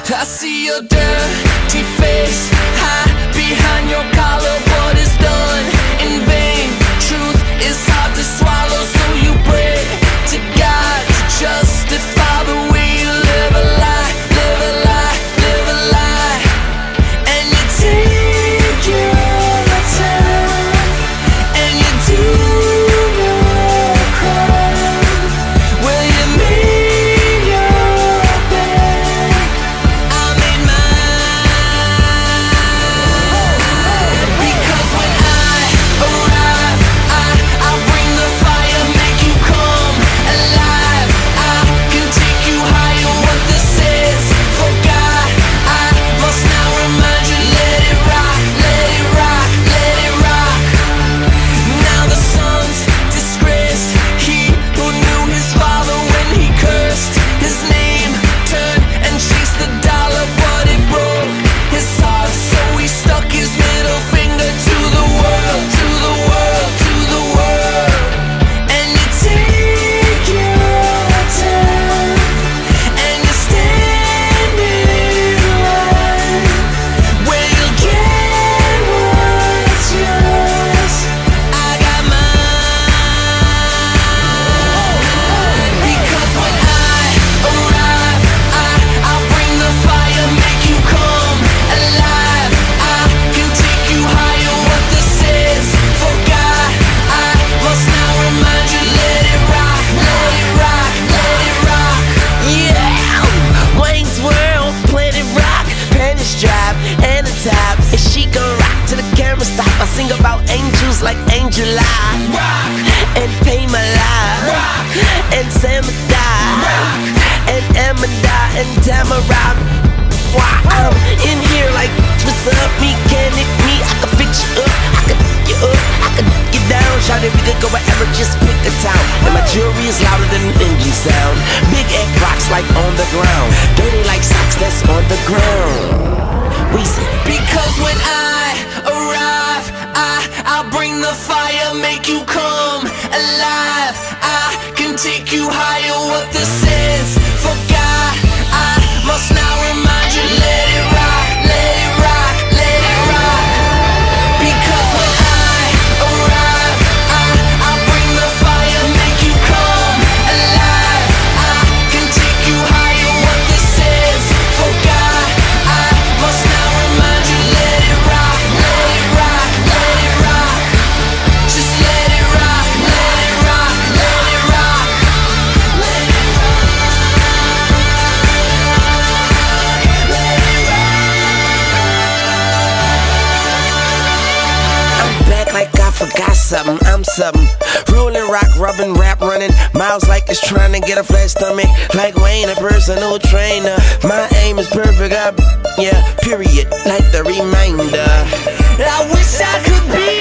I see your dirty face hide behind your collar. What is done in vain? Truth is hard to swallow, so you pray to God to justify the way you live a lie, live a lie, live a lie. And you take your time, and you do your crime. Well, you made your bed, I made mine. Because when I arrive, I'll bring the fire, make you come alive. I can take you higher, what this is. For God, I must now remind you, let it rock, let it rock, let it rock. Now the son's disgraced, he who knew his father when he cursed his name, turned and chased the dollar, but it broke his heart, so he stuck his middle finger to the world, to the world, to the world. And you take your time, and you stand in line, where you'll get what's yours. I got mine. Because when I arrive, I'll bring the fire, make you come alive. I can take you higher, what this is. For God, I must now remind you, let it rock, let it rock, let it rock. Yeah, Wayne's World, Planet Rock, panties drop and the tops. And she gon' rock till the camera stop. I sing about angels like Angel Eye, rock, and Pay My Life, rock, and Samadai, and Amanda, and Tamara. Wow, I'm in here like, what's up, mechanic me? I can fix you up, I can you up, I can get down. Shout it, we could go wherever, just pick a town. And my jewelry is louder than an engine sound. Big egg rocks like on the ground, dirty like socks that's on the ground. We say, because when I arrive, I'll bring the fire, make you come alive. I can take you higher, what this is. For God, I must now remind you, let it rock, let it rock, let it rock. Because when I arrive, I'll bring the fire, make you come alive. I can take you higher, what this is. For God, I must now remind you, let it rock, let it rock, let it rock. Just let it rock, let it rock, let it rock, let it rock, let it rock. I'm back like I forgot something, I'm something. Rolling rock, rubbing, rap running. Miles like it's trying to get a flat stomach. Like Wayne, a personal trainer. My aim is perfect, yeah, period. Like the reminder, I wish I could be